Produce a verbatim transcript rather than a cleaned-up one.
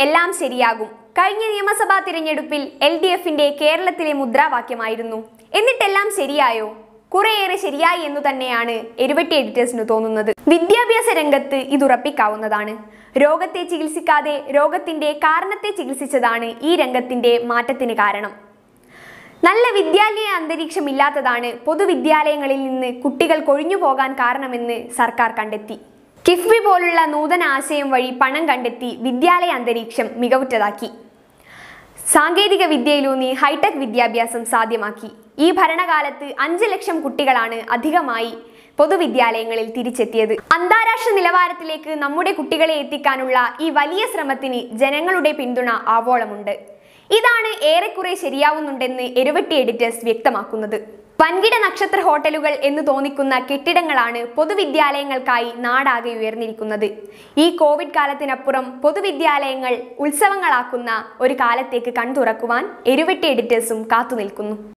എല്ലാം ശരിയാകും. കഴിഞ്ഞ നിയമസഭാ തിരഞ്ഞെടുപ്പിൽ എൽ ഡി എഫിന്റെ കേരളത്തിലെ മുദ്രാവാക്യമായിരുന്നു. എന്നിട്ടെല്ലാം ശരിയായോ? കുറേയേറെ ശരിയായി എന്നു തന്നെയാണ് എരുവെട്ടി എഡിറ്റേഴ്സിന് തോന്നുന്നത്. വിദ്യാഭ്യാസ രംഗത്ത് ഇതുറപ്പിക്കാവുന്നതാണ്. രോഗത്തെ ചികിത്സിക്കാതെ രോഗത്തിന്റെ കാരണത്തെ ചികിത്സിച്ചതാണ് ഈ രംഗത്തിന്റെ മാറ്റത്തിന് കാരണം. നല്ല വിദ്യാലയ അന്തരീക്ഷം ഇല്ലാത്തതാണ് പൊതുവിദ്യാലയങ്ങളിൽ നിന്ന് കുട്ടികൾ കൊഴിഞ്ഞു പോകാൻ കാരണമെന്ന് സർക്കാർ കണ്ടെത്തി. കിഫ്ബി പോലുള്ള നൂതന ആശയം വഴി പണം കണ്ടെത്തി വിദ്യാലയ അന്തരീക്ഷം മികവുറ്റതാക്കി. സാങ്കേതിക വിദ്യയിലൂന്നി ഹൈടെക് വിദ്യാഭ്യാസം സാധ്യമാക്കി. ഈ ഭരണകാലത്ത് അഞ്ച് ലക്ഷം കുട്ടികളാണ് അധികമായി പൊതുവിദ്യാലയങ്ങളിൽ തിരിച്ചെത്തിയത്. അന്താരാഷ്ട്ര നിലവാരത്തിലേക്ക് നമ്മുടെ കുട്ടികളെ എത്തിക്കാനുള്ള ഈ വലിയ ശ്രമത്തിന് ജനങ്ങളുടെ പിന്തുണ ആവോളമുണ്ട്. ഇതാണ് ഏറെക്കുറെ ശരിയാവുന്നുണ്ടെന്ന് എരുവെട്ടി എഡിറ്റേഴ്സ് വ്യക്തമാക്കുന്നത്. വൻകിട നക്ഷത്ര ഹോട്ടലുകൾ എന്ന് തോന്നിക്കുന്ന കെട്ടിടങ്ങളാണ് പൊതുവിദ്യാലയങ്ങൾക്കായി നാടാകെ ഉയർന്നിരിക്കുന്നത്. ഈ കോവിഡ് കാലത്തിനപ്പുറം പൊതുവിദ്യാലയങ്ങൾ ഉത്സവങ്ങളാക്കുന്ന ഒരു കാലത്തേക്ക് കൺതുറക്കുവാൻ എരുവെട്ടി എഡിറ്റേഴ്സും കാത്തുനിൽക്കുന്നു.